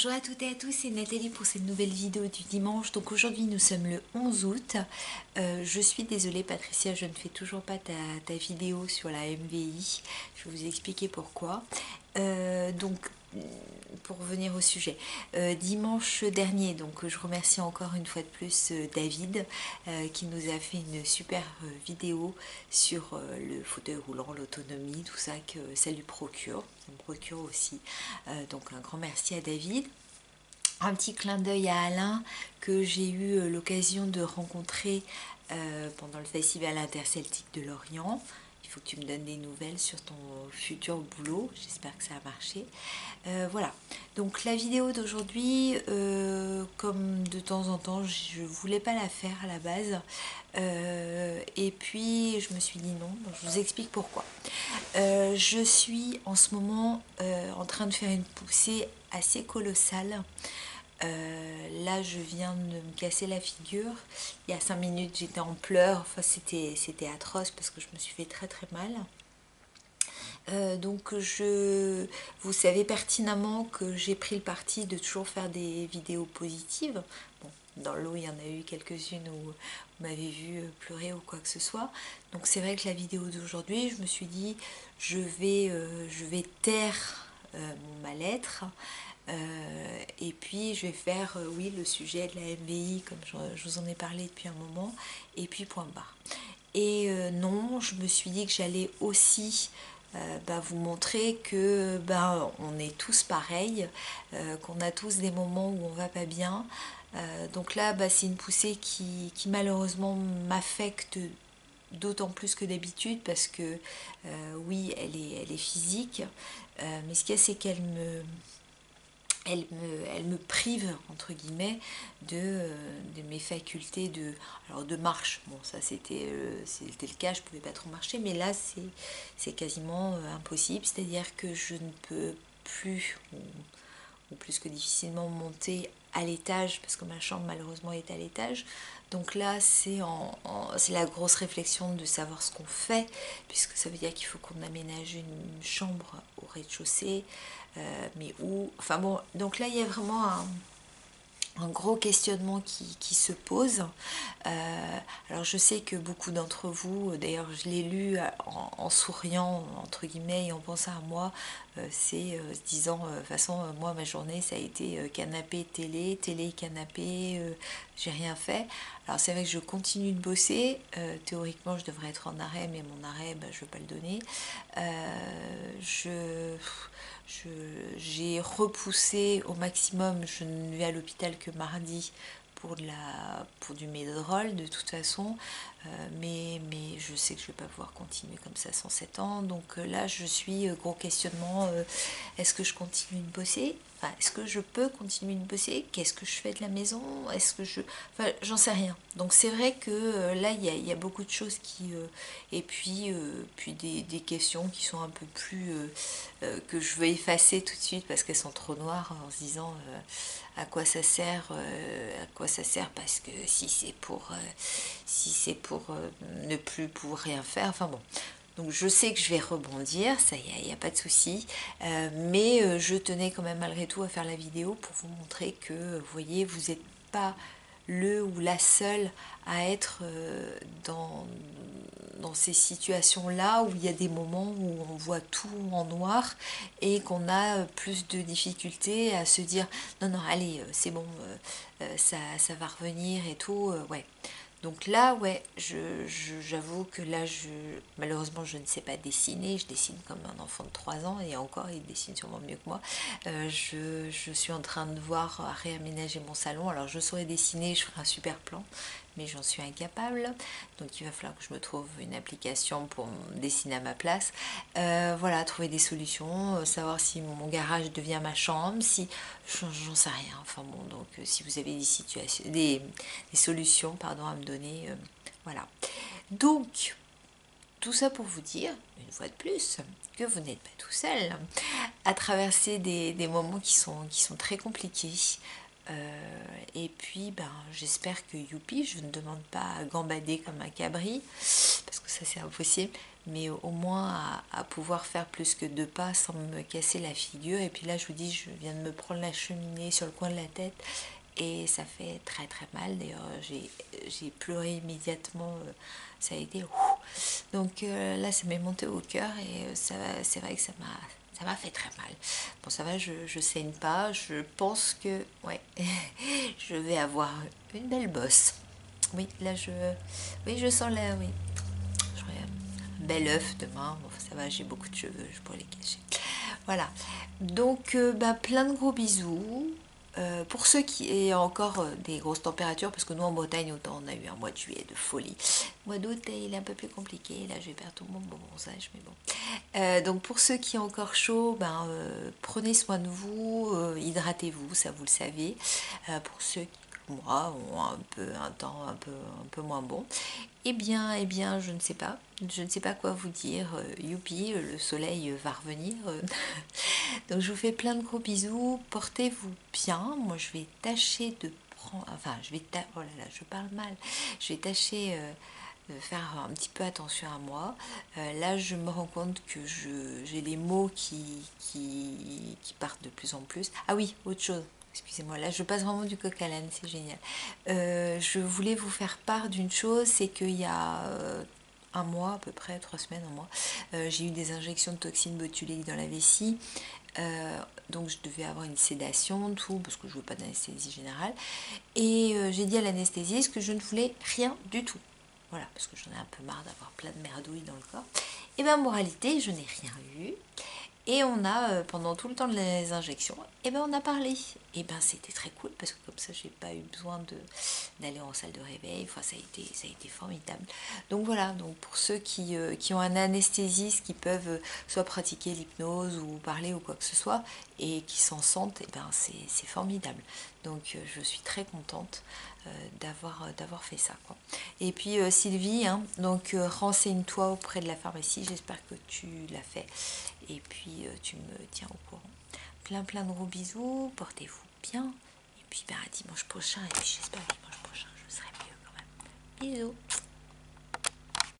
Bonjour à toutes et à tous, c'est Nathalie pour cette nouvelle vidéo du dimanche. Donc aujourd'hui nous sommes le 11 août. Je suis désolée Patricia, je ne fais toujours pas ta vidéo sur la MVI. Je vais vous expliquer pourquoi. Donc pour revenir au sujet, dimanche dernier, donc je remercie encore une fois de plus David qui nous a fait une super vidéo sur le fauteuil roulant, l'autonomie, tout ça que ça lui procure. Ça me procure aussi. Donc un grand merci à David. Un petit clin d'œil à Alain que j'ai eu l'occasion de rencontrer pendant le festival interceltique de Lorient. Il faut que tu me donnes des nouvelles sur ton futur boulot, j'espère que ça a marché. Voilà, donc la vidéo d'aujourd'hui, comme de temps en temps, je voulais pas la faire à la base. Et puis je me suis dit non, donc je vous explique pourquoi. Je suis en ce moment en train de faire une poussée assez colossale. Là je viens de me casser la figure. Il y a 5 minutes j'étais en pleurs, enfin c'était atroce parce que je me suis fait très très mal. Donc vous savez pertinemment que j'ai pris le parti de toujours faire des vidéos positives. Bon, dans l'eau il y en a eu quelques-unes où vous m'avez vu pleurer ou quoi que ce soit. Donc c'est vrai que la vidéo d'aujourd'hui, je me suis dit je vais taire mon mal-être. Et puis je vais faire oui le sujet de la MVI comme je vous en ai parlé depuis un moment, et puis point barre. Et non, je me suis dit que j'allais aussi vous montrer que on est tous pareils, qu'on a tous des moments où on va pas bien. Donc là c'est une poussée qui malheureusement m'affecte d'autant plus que d'habitude parce que oui elle est physique, mais ce qu'il y a c'est qu'elle elle me prive entre guillemets de mes facultés de marche. Bon ça c'était le cas, je pouvais pas trop marcher, mais là c'est quasiment impossible, c'est-à-dire que je ne peux plus ou plus que difficilement monter à l'étage parce que ma chambre malheureusement est à l'étage. Donc là c'est la grosse réflexion de savoir ce qu'on fait, puisque ça veut dire qu'il faut qu'on aménage une chambre au rez-de-chaussée, mais où, enfin bon, donc là il y a vraiment un gros questionnement qui se pose. Alors je sais que beaucoup d'entre vous, d'ailleurs je l'ai lu en souriant entre guillemets et en pensant à moi, c'est se disant de toute façon moi ma journée ça a été canapé télé, télé canapé, j'ai rien fait. Alors c'est vrai que je continue de bosser, théoriquement je devrais être en arrêt, mais mon arrêt je ne veux pas le donner. J'ai repoussé au maximum, je ne vais à l'hôpital que mardi pour du Medrol de toute façon, mais je sais que je ne vais pas pouvoir continuer comme ça sans 7 ans. Donc là je suis gros questionnement, est-ce que je continue de bosser, enfin, est-ce que je peux continuer de bosser, qu'est-ce que je fais de la maison, est-ce que enfin j'en sais rien. Donc c'est vrai que là il y a beaucoup de choses qui et puis des questions qui sont un peu plus que je veux effacer tout de suite parce qu'elles sont trop noires, en se disant à quoi ça sert, parce que si c'est pour ne plus pouvoir rien faire, enfin bon. Donc je sais que je vais rebondir, ça y a pas de souci, mais je tenais quand même malgré tout à faire la vidéo pour vous montrer que, vous voyez, vous n'êtes pas le ou la seule à être dans ces situations-là où il y a des moments où on voit tout en noir et qu'on a plus de difficultés à se dire non, non, allez, c'est bon, ça va revenir et tout, ouais. Donc là, ouais, j'avoue que là, malheureusement, je ne sais pas dessiner. Je dessine comme un enfant de 3 ans et encore, il dessine sûrement mieux que moi. Je suis en train de voir à réaménager mon salon. Alors, je saurais dessiner, je ferai un super plan, mais j'en suis incapable. Donc, il va falloir que je me trouve une application pour dessiner à ma place. Voilà, trouver des solutions, savoir si mon garage devient ma chambre, si j'en sais rien. Enfin bon, donc si vous avez des solutions pardon, à me donner, voilà. Donc, tout ça pour vous dire, une fois de plus, que vous n'êtes pas tout seul à traverser des moments qui sont très compliqués. Et puis, j'espère que youpi, je ne demande pas à gambader comme un cabri, parce que ça c'est impossible, mais au moins à pouvoir faire plus que 2 pas sans me casser la figure. Et puis là, je vous dis, je viens de me prendre la cheminée sur le coin de la tête et ça fait très très mal. D'ailleurs, j'ai pleuré immédiatement, ça a été... Donc là, ça m'est monté au cœur et c'est vrai que ça m'a fait très mal. Bon, ça va, je saigne pas. Je pense que, ouais, je vais avoir une belle bosse. Oui, là, oui, je sens là, oui. J'aurai un bel œuf demain. Bon, ça va, j'ai beaucoup de cheveux, je pourrais les cacher. Voilà. Donc, plein de gros bisous. Pour ceux qui aient encore des grosses températures, parce que nous en Bretagne, autant on a eu un mois de juillet de folie. Le mois d'août, il est un peu plus compliqué. Là, je vais perdre tout mon bronzage, mais bon. Donc pour ceux qui ont encore chaud, prenez soin de vous, hydratez-vous, ça vous le savez. Pour ceux qui, comme moi, ont un temps un peu moins bon, eh bien, je ne sais pas. Je ne sais pas quoi vous dire. Youpi, le soleil va revenir. Donc je vous fais plein de gros bisous. Portez-vous bien. Moi, je vais tâcher de prendre... Enfin, oh là là, je parle mal. Je vais tâcher... de faire un petit peu attention à moi. Là, je me rends compte que j'ai les mots qui partent de plus en plus. Ah oui, autre chose. Excusez-moi, là je passe vraiment du coq à l'âne, c'est génial. Je voulais vous faire part d'une chose, c'est qu'il y a un mois, à peu près 3 semaines, un mois, j'ai eu des injections de toxines botuliques dans la vessie. Donc je devais avoir une sédation, tout, parce que je ne veux pas d'anesthésie générale. Et j'ai dit à l'anesthésiste que je ne voulais rien du tout. Voilà, parce que j'en ai un peu marre d'avoir plein de merdouilles dans le corps. Et bien, en moralité, je n'ai rien eu. Et on a, pendant tout le temps de les injections, et ben on a parlé. Et ben c'était très cool, parce que comme ça, j'ai pas eu besoin d'aller en salle de réveil. Enfin, ça a été formidable. Donc voilà, donc pour ceux qui ont un anesthésiste, qui peuvent soit pratiquer l'hypnose ou parler ou quoi que ce soit, et qui s'en sentent, et ben c'est formidable. Donc je suis très contente d'avoir fait ça, quoi. Et puis Sylvie, hein, donc renseigne-toi auprès de la pharmacie, j'espère que tu l'as fait. Et puis tu me tiens au courant. Plein de gros bisous, portez-vous bien. Et puis à dimanche prochain, et puis j'espère que dimanche prochain je serai mieux quand même. Bisous.